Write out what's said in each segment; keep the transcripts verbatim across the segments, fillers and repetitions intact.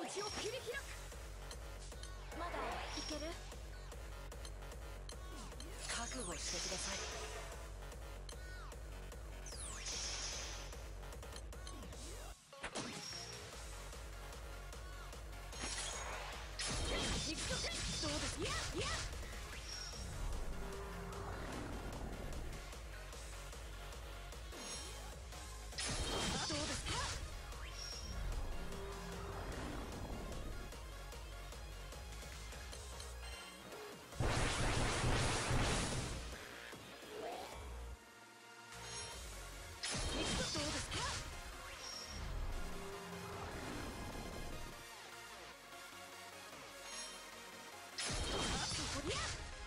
を切り開く。まだいける？ 覚悟してください。 行くぞ。どうです？いやいや。どうですか？行くぞ。どうですか？いや。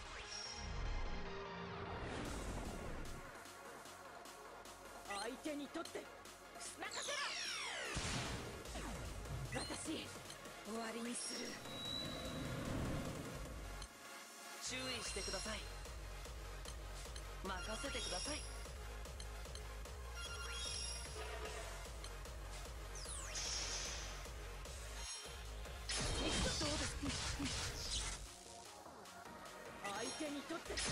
相手にとって任せろ。私終わりにする。 注意してください。任せてください。 行くぞ。どうです？相手にとって。やっ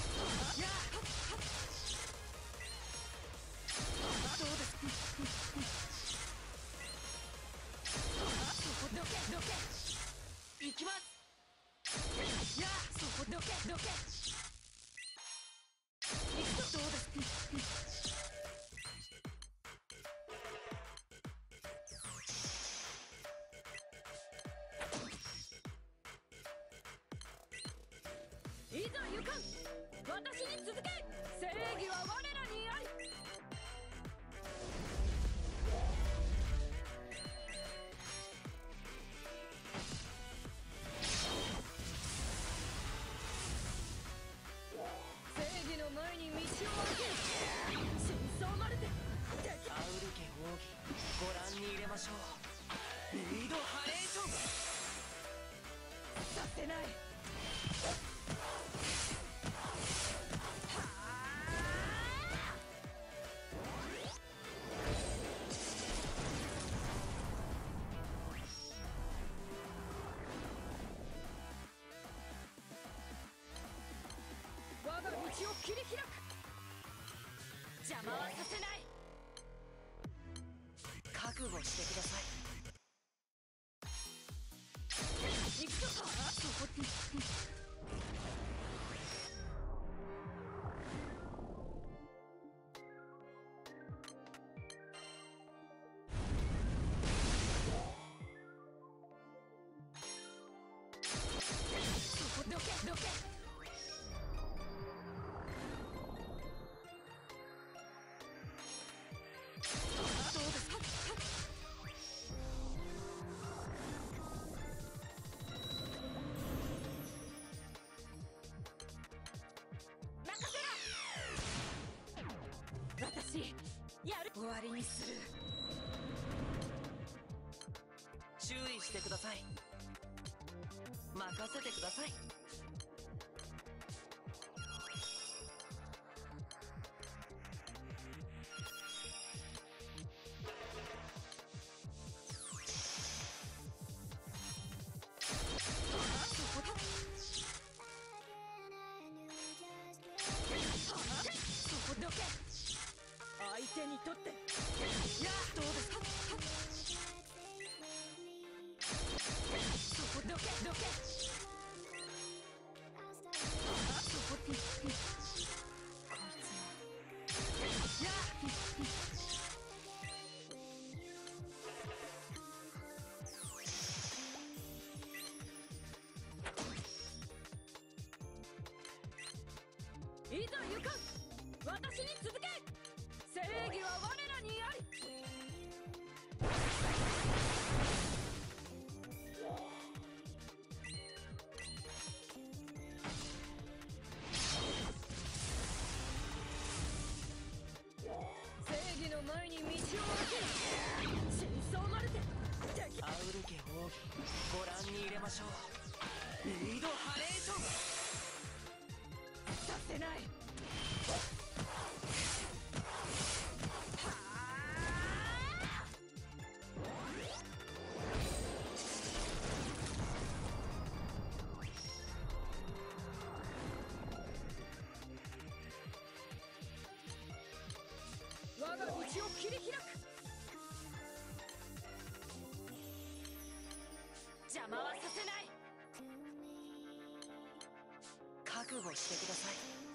どうです？そこどけどけ。 行きます。 やそこどけどけ。行くぞ。どうです？いざ行かん。私に続け。正義は我らにあり。正義の前に道を開ける。真相まるで敵。 アウル家奥義ご覧に入れましょう。リードハレーション。 させない。我が道を切り開く。邪魔はさせない。 覚悟してください。 行くぞ。そこそこどけどけ。どうですか？任せろ。私やる。終わりにする。 注意してください。任せてください。 そこどけ。相手にとって。やどうですか？そこどけどけ。そここいつやいざ行かん。私に続け。正義は我らにあり。正義の前に道を開ける。真相まるで敵。 アウル家奥義ご覧に入れましょう。リードハレーション。 させない。 護してください。